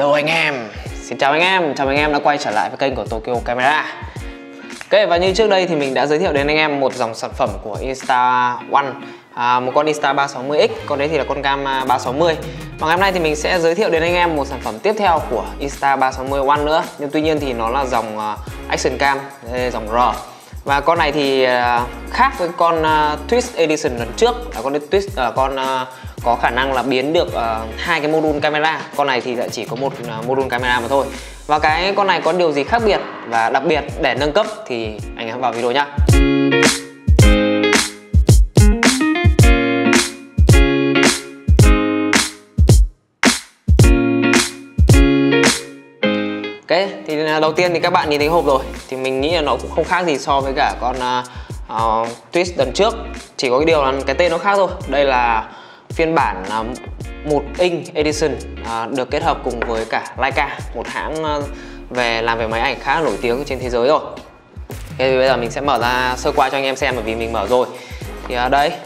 Hello anh em, xin chào anh em đã quay trở lại với kênh của Tokyo Camera. Ok, và như trước đây thì mình đã giới thiệu đến anh em một dòng sản phẩm của Insta-1, một con Insta360X, con đấy thì là con cam 360. Và ngày hôm nay thì mình sẽ giới thiệu đến anh em một sản phẩm tiếp theo của Insta360 One nữa, nhưng tuy nhiên thì nó là dòng Action Cam, dòng R. Và con này thì khác với con Twist Edition lần trước, là con Twist là con có khả năng là biến được hai cái module camera. Con này thì lại chỉ có một module camera mà thôi. Và cái con này có điều gì khác biệt và đặc biệt để nâng cấp thì anh em vào video nhá. Ok, thì đầu tiên thì các bạn nhìn thấy hộp rồi thì mình nghĩ là nó cũng không khác gì so với cả con Twist lần trước, chỉ có cái điều là cái tên nó khác thôi. Đây là phiên bản 1 inch Edition được kết hợp cùng với cả Leica, một hãng làm về máy ảnh khá là nổi tiếng trên thế giới rồi. Ok, thì bây giờ mình sẽ mở ra sơ qua cho anh em xem, bởi vì mình mở rồi. Thì ở đây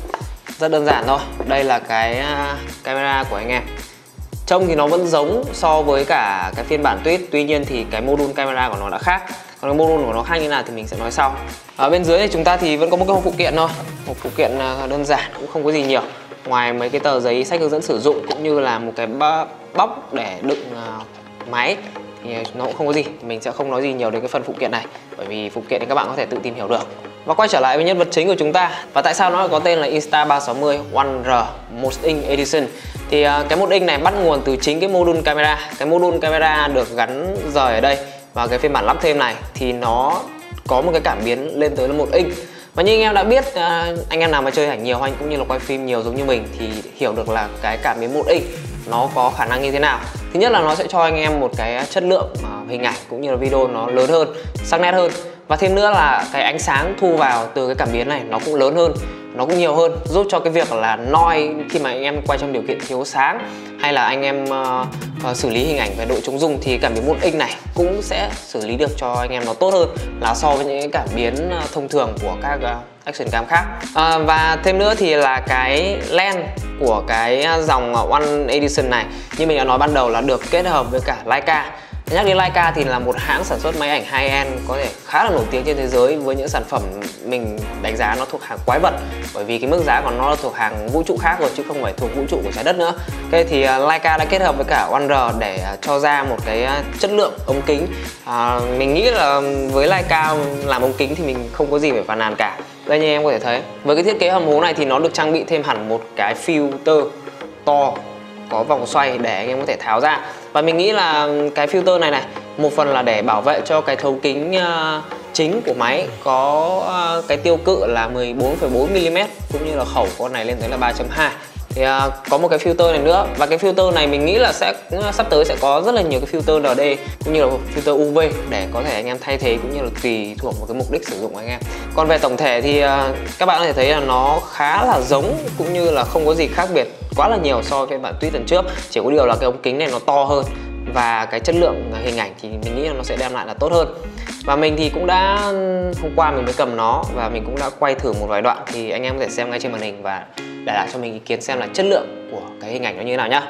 rất đơn giản thôi, đây là cái camera của anh em. Trông thì nó vẫn giống so với cả cái phiên bản Twist, tuy nhiên thì cái module camera của nó đã khác. Còn cái module của nó khác như nào thì mình sẽ nói sau. Ở bên dưới thì chúng ta thì vẫn có một cái hộp phụ kiện thôi, hộp phụ kiện đơn giản, cũng không có gì nhiều ngoài mấy cái tờ giấy sách hướng dẫn sử dụng cũng như là một cái bóc để đựng máy, thì nó cũng không có gì. Mình sẽ không nói gì nhiều đến cái phần phụ kiện này, bởi vì phụ kiện thì các bạn có thể tự tìm hiểu được. Và quay trở lại với nhân vật chính của chúng ta, và tại sao nó lại có tên là Insta360 One R 1 inch Edition. Thì cái 1 inch này bắt nguồn từ chính cái module camera. Cái module camera được gắn rời ở đây, và cái phiên bản lắp thêm này thì nó có một cái cảm biến lên tới là 1 inch. Và như anh em đã biết, anh em nào mà chơi ảnh nhiều hay cũng như là quay phim nhiều giống như mình thì hiểu được là cái cảm biến 1 inch nó có khả năng như thế nào. Thứ nhất là nó sẽ cho anh em một cái chất lượng hình ảnh cũng như là video nó lớn hơn, sắc nét hơn. Và thêm nữa là cái ánh sáng thu vào từ cái cảm biến này nó cũng lớn hơn, nó cũng nhiều hơn, giúp cho cái việc là noise khi mà anh em quay trong điều kiện thiếu sáng, hay là anh em xử lý hình ảnh về độ chống rung, thì cảm biến 1 inch này cũng sẽ xử lý được cho anh em nó tốt hơn là so với những cái cảm biến thông thường của các action cam khác. Và thêm nữa thì là cái lens của cái dòng One Edition này, như mình đã nói ban đầu, là được kết hợp với cả Leica. Nhắc đến Leica thì là một hãng sản xuất máy ảnh high-end có thể khá là nổi tiếng trên thế giới, với những sản phẩm mình đánh giá nó thuộc hàng quái vật, bởi vì cái mức giá của nó là thuộc hàng vũ trụ khác rồi, chứ không phải thuộc vũ trụ của trái đất nữa. Ok, thì Leica đã kết hợp với cả One R để cho ra một cái chất lượng ống kính. Mình nghĩ là với Leica làm ống kính thì mình không có gì phải phàn nàn cả. Đây, như em có thể thấy, với cái thiết kế hầm hố này thì nó được trang bị thêm hẳn một cái filter to có vòng xoay để anh em có thể tháo ra. Và mình nghĩ là cái filter này một phần là để bảo vệ cho cái thấu kính chính của máy có cái tiêu cự là 14,4mm, cũng như là khẩu con này lên tới là 3.2. Thì có một cái filter này nữa, và cái filter này mình nghĩ là sắp tới sẽ có rất là nhiều cái filter LD cũng như là filter UV để có thể anh em thay thế, cũng như là tùy thuộc vào cái mục đích sử dụng của anh em. Còn về tổng thể thì các bạn có thể thấy là nó khá là giống, cũng như là không có gì khác biệt quá là nhiều so với phiên bản Twist lần trước. Chỉ có điều là cái ống kính này nó to hơn, và cái chất lượng hình ảnh thì mình nghĩ là nó sẽ đem lại là tốt hơn. Và mình thì cũng đã, hôm qua mình mới cầm nó và mình cũng đã quay thử một vài đoạn, thì anh em có thể xem ngay trên màn hình và để lại cho mình ý kiến xem là chất lượng của cái hình ảnh nó như thế nào nhá.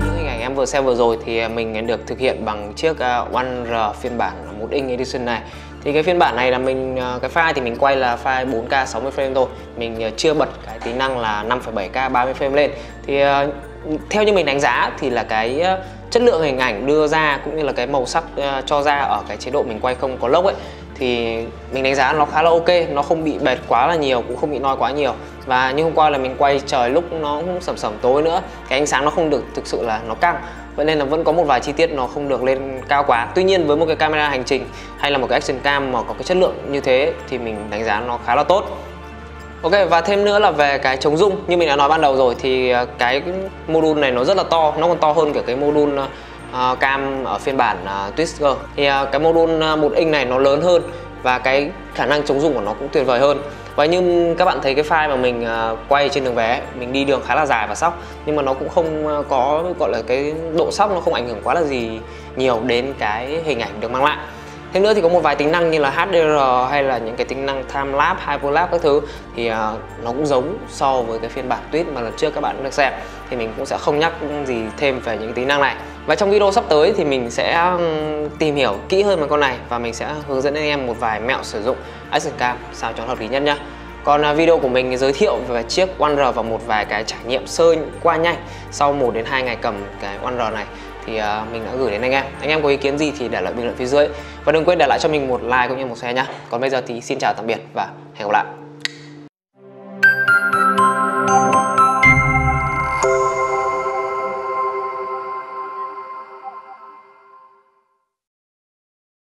Xem vừa rồi thì mình được thực hiện bằng chiếc One R phiên bản 1 inch Edition này. Thì cái phiên bản này là mình cái file thì mình quay là file 4K 60 frame thôi. Mình chưa bật cái tính năng là 5,7K 30 frame lên. Thì theo như mình đánh giá thì là cái chất lượng hình ảnh đưa ra cũng như là cái màu sắc cho ra ở cái chế độ mình quay không có lốc ấy, thì mình đánh giá nó khá là ok, nó không bị bệt quá là nhiều, cũng không bị noi quá nhiều. Và như hôm qua là mình quay trời lúc nó cũng sẩm sẩm tối nữa, cái ánh sáng nó không được thực sự là nó căng, vậy nên là vẫn có một vài chi tiết nó không được lên cao quá. Tuy nhiên với một cái camera hành trình hay là một cái action cam mà có cái chất lượng như thế thì mình đánh giá nó khá là tốt. Ok, và thêm nữa là về cái chống rung, như mình đã nói ban đầu rồi thì cái module này nó rất là to, nó còn to hơn cả cái module cam ở phiên bản Twist Go. Thì cái module 1 inch này nó lớn hơn và cái khả năng chống rung của nó cũng tuyệt vời hơn. Và như các bạn thấy cái file mà mình quay trên đường về ấy, mình đi đường khá là dài và sóc, nhưng mà nó cũng không có gọi là cái độ sóc, nó không ảnh hưởng quá là gì nhiều đến cái hình ảnh được mang lại. Thêm nữa thì có một vài tính năng như là HDR hay là những cái tính năng time lapse, hyperlapse các thứ thì nó cũng giống so với cái phiên bản Twist mà lần trước các bạn được xem, thì mình cũng sẽ không nhắc gì thêm về những tính năng này. Và trong video sắp tới thì mình sẽ tìm hiểu kỹ hơn về con này và mình sẽ hướng dẫn anh em một vài mẹo sử dụng Action Cam sao cho hợp lý nhất nhá. Còn video của mình giới thiệu về chiếc One R và một vài cái trải nghiệm sơ qua nhanh sau 1 đến 2 ngày cầm cái One R này thì mình đã gửi đến anh em. Anh em có ý kiến gì thì để lại bình luận phía dưới. Và đừng quên để lại cho mình một like cũng như một share nhá. Còn bây giờ thì xin chào tạm biệt và hẹn gặp lại.